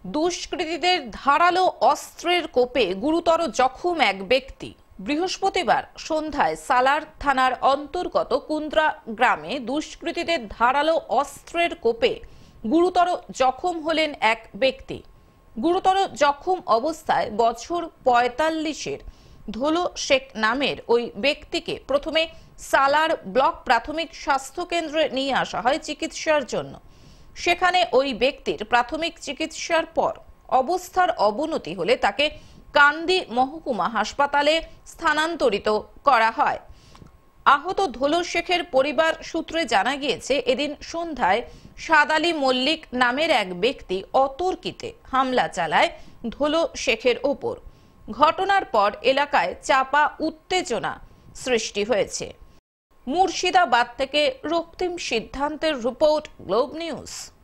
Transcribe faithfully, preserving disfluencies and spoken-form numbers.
দুষ্কৃতীদের ধারালো অস্ত্রের কোপে গুরুতর জখম এক ব্যক্তি। বৃহস্পতিবার সন্ধ্যায় সালার থানার অন্তর্গত কুন্দ্রা গ্রামে দুষ্কৃতীদের ধারালো অস্ত্রের কোপে গুরুতর জখম হলেন এক ব্যক্তি। গুরুতর জখম অবস্থায় বছর পঁয়তাল্লিশের ধোলো শেখ নামের ওই ব্যক্তিকে প্রথমে সালার ব্লক প্রাথমিক স্বাস্থ্য কেন্দ্রে নিয়ে আসা হয় চিকিৎসার জন্য। সেখানে ওই ব্যক্তির প্রাথমিক চিকিৎসার পর অবস্থার অবনতি হলে তাকে কান্দি মহকুমা হাসপাতালে স্থানান্তরিত করা হয়। আহত ধোলো শেখের পরিবার সূত্রে জানা গিয়েছে, এদিন সন্ধ্যায় সাদালি মল্লিক নামের এক ব্যক্তি অতর্কিতে হামলা চালায় ধোলো শেখের ওপর। ঘটনার পর এলাকায় চাপা উত্তেজনা সৃষ্টি হয়েছে। মুর্শিদাবাদ থেকে রক্তিম সিদ্ধান্তের রিপোর্ট, গ্লোব নিউজ।